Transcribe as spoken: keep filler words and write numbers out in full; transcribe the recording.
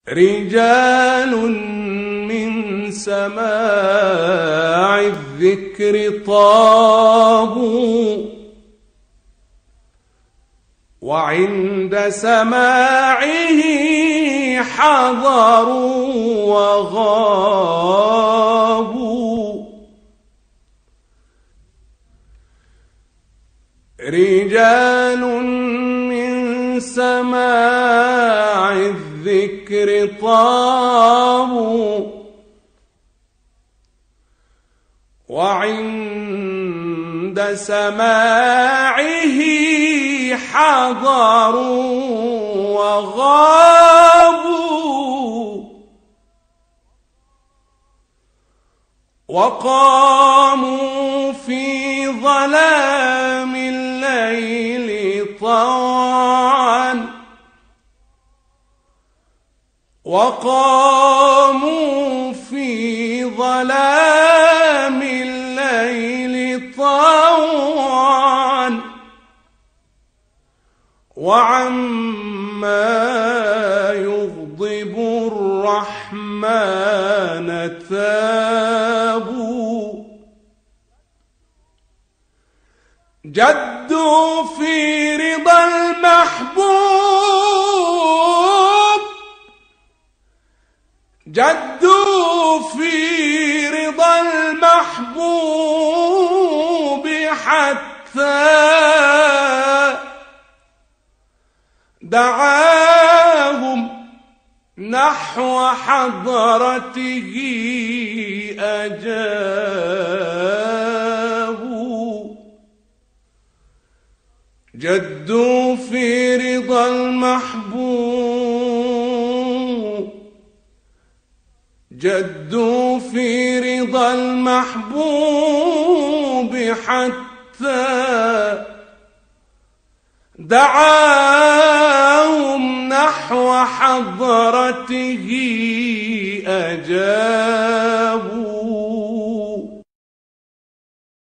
رجال من سماع الذكر طابوا، وعند سماعه حضروا وغابوا. رجال من سماع الذكر طابوا، وعند سماعه حضروا وغابوا. وقاموا في ظلام الليل طوعا، وقاموا في ظلام الليل طوعا، وعما يغضب الرحمن تابوا. جدوا في رضا المحبوب، جدوا في رضا المحبوب حتى دعاهم نحو حضرته أجابوا. جدوا في رضا المحبوب، جدوا في رضا المحبوب حتى دعاهم نحو حضرته أجابوا.